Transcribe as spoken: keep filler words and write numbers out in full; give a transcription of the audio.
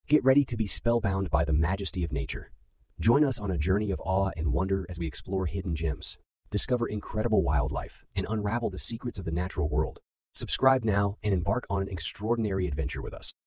Get ready to be spellbound by the majesty of nature. Join us on a journey of awe and wonder as we explore hidden gems, discover incredible wildlife, and unravel the secrets of the natural world. Subscribe now and embark on an extraordinary adventure with us.